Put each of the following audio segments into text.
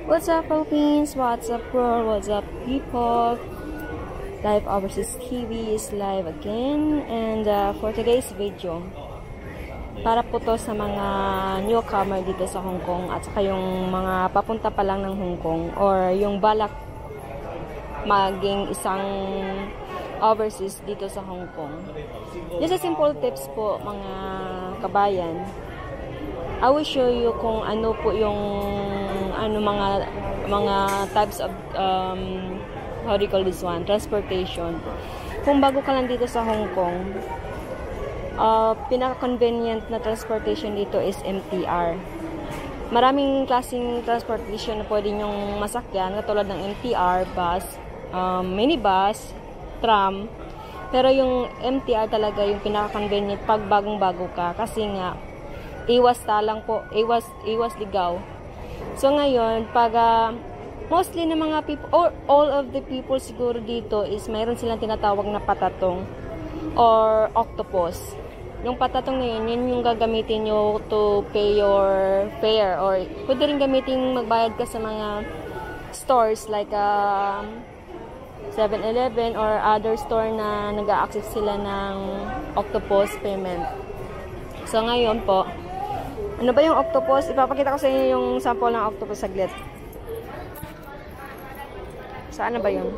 What's up, Philippines? What's up, world? What's up, people? Live Overseas TV is live again, and for today's video, para po to sa mga newcomer dito sa Hong Kong at saka yung mga papunta pa lang ng Hong Kong or yung balak maging isang overseas dito sa Hong Kong. Just a simple tips po, mga kabayan. I will show you kung ano po yung mga types of how do you call this one? Transportation. Kung bago ka lang dito sa Hong Kong, pinaka-convenient na transportation dito is MTR. Maraming klaseng transportation na pwede nyong masakyan, katulad ng MTR, bus, minibus, tram. Pero yung MTR talaga yung pinaka-convenient pag bagong-bago ka, kasi nga iwas talang po, iwas ligaw. So ngayon, pag mostly ng mga people, or all of the people siguro dito is mayroon silang tinatawag na patatong or octopus. Yung patatong na yun yung gagamitin nyo to pay your fare, or pwede rin gamitin magbayad ka sa mga stores like 7-Eleven or other store na nag-a-access sila ng octopus payment. So ngayon po, ano ba yung octopus? Ipapakita ko sa inyo yung sample ng octopus saglit. Saan na ba yun?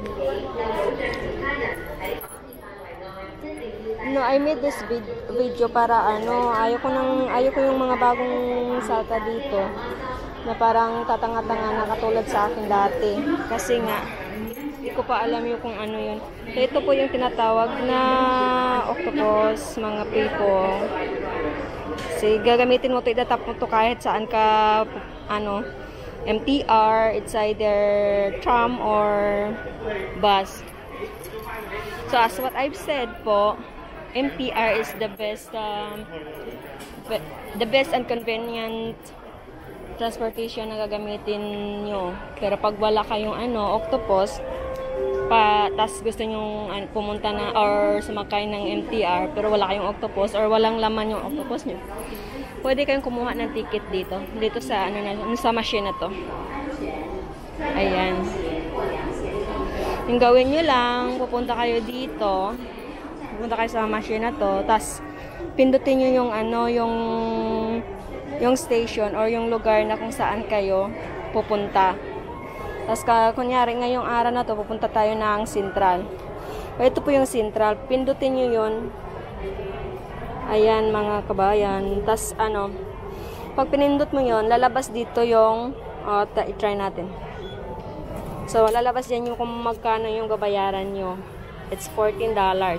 No, I made this video para ayaw ko yung mga bagong salta dito na parang tatanga-tanga na katulad sa akin dati. Kasi nga, hindi ko pa alam yung kung ano yun. So, ito po yung tinatawag na octopus, mga people. Kasi gagamitin mo ito, itatap mo ito kahit saan ka, MTR, it's either tram or bus. So as what I've said po, MTR is the best and convenient transportation na gagamitin nyo. Pero pag wala kayong octopus, tas gusto nyong pumunta na or sumakay ng MTR pero wala kayong octopus or walang laman yung octopus nyo, pwede kayong kumuha ng ticket dito sa sa machine na to. Ayan, yung gawin nyo lang, pupunta kayo dito, pupunta kayo sa machine na to, tas pindutin nyo yung station or yung lugar na kung saan kayo pupunta. Tapos kunyari ngayong araw na to, pupunta tayo ng Central. Ito po yung Central. Pindutin nyo yun. Ayan, mga kabayan. Tapos pag pinindot mo yun, lalabas dito yung i-try natin. So lalabas dyan yung kung magkano yung babayaran nyo. It's $14.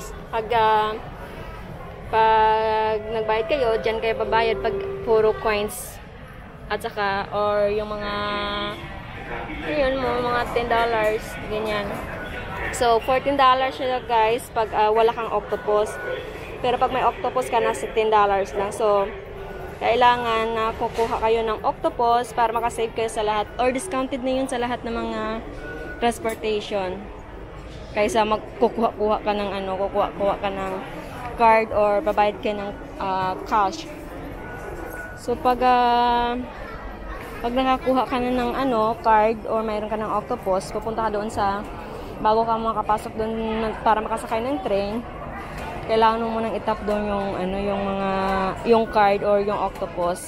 Pag nagbayad kayo, dyan kayo babayad pag puro coins at saka or yung mga mga $10, ganyan. So, $14 siya guys pag wala kang octopus. Pero pag may octopus ka, nasa $10 lang. So, kailangan na kukuha kayo ng octopus para makasave kayo sa lahat. Or discounted na yun sa lahat ng mga transportation. Kaysa magkukuha ka ng kukuha ka ng card or babayad ka ng cash. So, pag nakakuha ka na ng card or mayroon ka ng octopus, pupunta ka doon bago ka makapasok doon para makasakay ng train, kailangan mo munang itap doon yung card or yung octopus.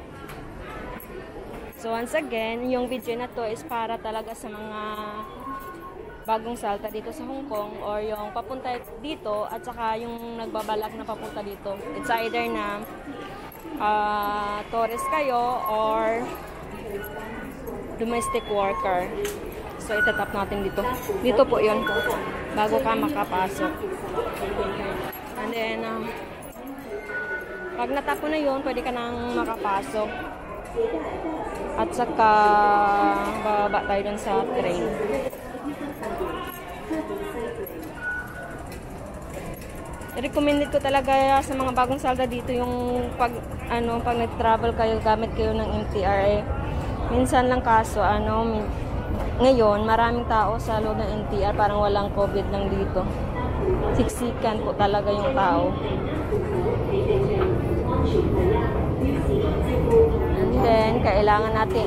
So once again, yung video na to is para talaga sa mga bagong salta dito sa Hong Kong or yung papunta dito at saka yung nagbabalak na papunta dito. It's either na tourist kayo or domestic worker. So itatap natin dito. Dito po yun, bago ka makapasok. And then pag natap na yun, pwede ka nang makapasok. At saka bababa tayo dun sa train. Recommended ko talaga sa mga bagong salta dito yung pag nag-travel kayo, gamit kayo ng MTR. Minsan lang kaso ngayon maraming tao sa loob ng MTR, parang walang COVID lang dito. Siksikan po talaga yung tao. And then kailangan natin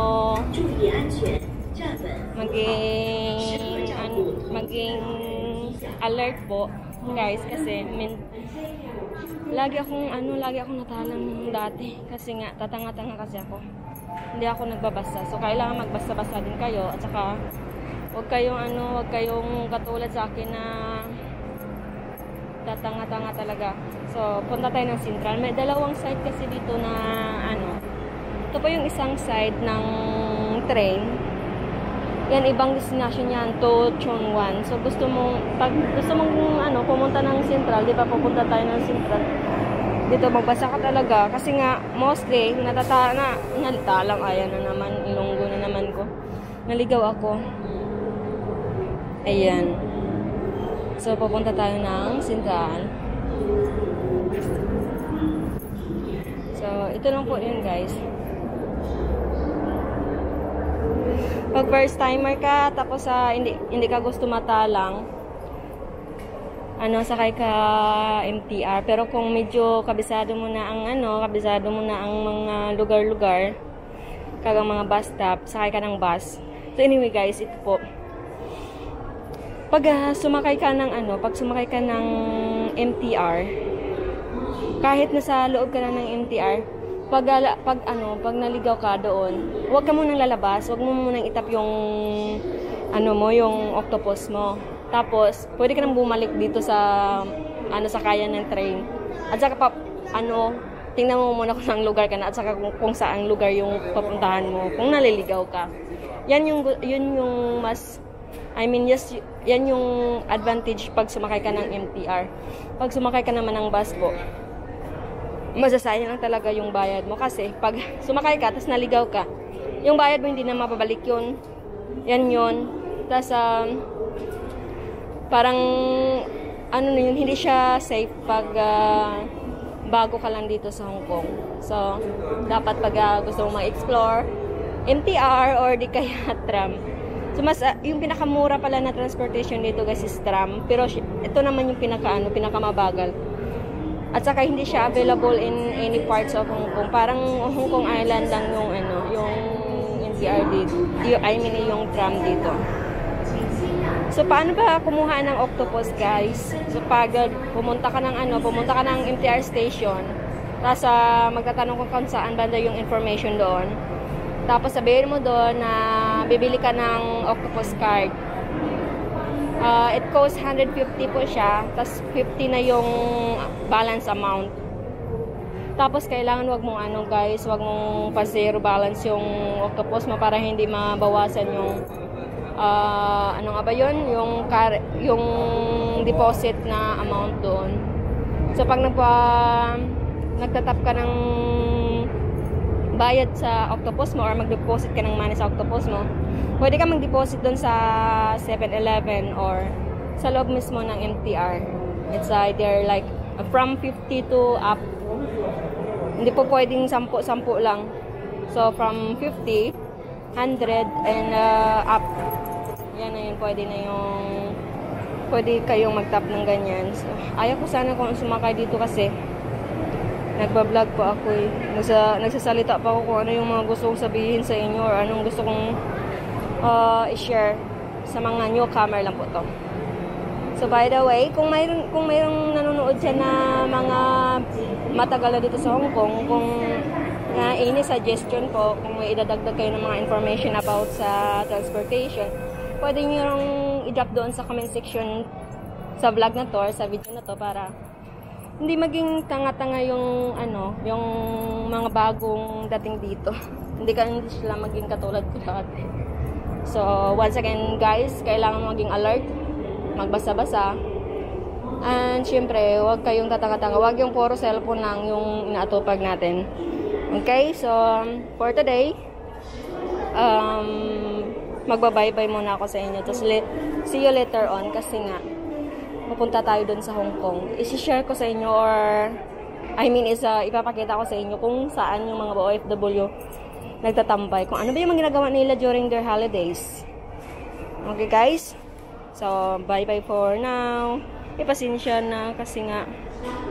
maging alert po guys, kasi lagi akong natalang dati kasi nga tatanga-tanga kasi ako, hindi ako nagbabasa. So kailangan magbasa-basa din kayo, at saka wag kayong katulad sa akin na tatanga-tanga talaga. So punta tayo ng Central. May dalawang side kasi dito na ito pa yung isang side ng train. Yan, ibang destination yan to Chongwan. So pag gusto mong pumunta ng Central, di ba, pupunta tayo ng Central. Dito magbasa ka talaga kasi nga mostly nalitalang, ayan na naman, Ilonggo na naman ko. Naligaw ako. Ayan. So pupunta tayo ng Central. So ito lang po yun guys. Pag first timer ka, tapos hindi ka gusto matalang, sakay ka MTR. Pero kung medyo kabisado mo na ang mga lugar-lugar, kagang mga bus stop, sakay ka ng bus. So anyway guys, ito po. Pag sumakay ka ng MTR, kahit nasa loob ka na ng MTR, pag naligaw ka doon, huwag ka munang lalabas, huwag mo munang itap yung yung octopus mo. Tapos pwede ka nang bumalik dito sa sakayan ng train. At saka tingnan mo muna kung saan lugar ka na, at saka kung saan lugar yung papuntahan mo kung naliligaw ka. Yan yung mas yan yung advantage pag sumakay ka ng MTR. Pag sumakay ka naman ng bus po, masasayang lang talaga yung bayad mo, kasi pag sumakay ka tapos naligaw ka, yung bayad mo hindi na mababalik yun. Yan yun. Tapos parang hindi siya safe pag bago ka lang dito sa Hong Kong. So dapat pag gusto mong ma-explore, MTR or di kaya tram. So yung pinakamura pala na transportation dito guys is tram, pero ito naman yung pinakamabagal. At saka hindi siya available in any parts of Hong Kong. Parang Hong Kong Island lang yung MTR dito. Yung tram dito. So paano ba kumuha ng octopus guys? So pag pumunta ka ng MTR station, tapos magtatanong kung saan banda yung information doon. Tapos sabihin mo doon na bibili ka ng octopus card. It costs 150 po siya, tas 50 na yung balance amount. Tapos kailangan wag mong pa-zero balance yung octopus mo para hindi mabawasan yung yung deposit na amount doon. So pag nagtatap ka ng bayad sa octopus mo or mag-deposit ka ng money sa octopus mo, pwede ka mag-deposit doon sa 7-Eleven or sa loob mismo ng MTR. It's either like from 50 to up. Hindi po pwedeng 10 lang. So from 50, 100 and up. Yan na yun, pwede kayong mag-tap ng ganyan. So ayaw ko sana kung sumakay dito kasi nagbablog po ako eh. Nagsasalita pa ako kung ano yung mga gusto kong sabihin sa inyo or anong gusto kong i-share sa mga newcomer lang po to. So by the way, kung mayroong nanonood dyan na mga matagal na dito sa Hong Kong, kung any suggestion po, kung may idadagdag kayo ng mga information about sa transportation, pwede nyo yung i-drop doon sa comment section sa vlog na to or sa video na to para hindi maging tanga-tanga yung mga bagong dating dito. hindi sila maging katulad ko dati. So once again guys, kailangan maging alert, magbasa-basa, and syempre huwag kayong tatanga-tanga, huwag yung puro cellphone lang yung inaatupag natin. Okay, so for today magbabay-bye muna ako sa inyo. Tapos see you later on kasi nga pupunta tayo dun sa Hong Kong. I-share ko sa inyo or ipapakita ko sa inyo kung saan yung mga OFW nagtatambay. Kung ano ba yung mga ginagawa nila during their holidays. Okay guys? So, bye-bye for now. Ipasensya na kasi nga